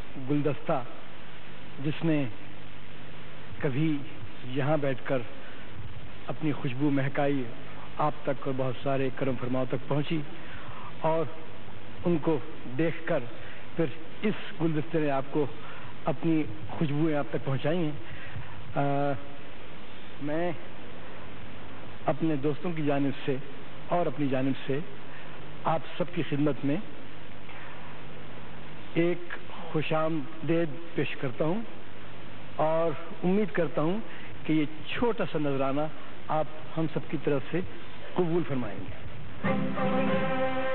گلدستہ جس نے کبھی یہاں بیٹھ کر اپنی خوشبو مہکائی آپ تک اور بہت سارے کرم فرماؤں تک پہنچی، اور ان کو دیکھ کر پھر اس گلدستے نے آپ کو اپنی خوشبوئیں آپ تک پہنچائی ہیں۔ میں اپنے دوستوں کی جانب سے اور اپنی جانب سے آپ سب کی خدمت میں ایک خوش آمدید پیش کرتا ہوں، اور امید کرتا ہوں کہ یہ چھوٹا سا نذرانہ آپ ہم سب کی طرف سے قبول فرمائیں گے۔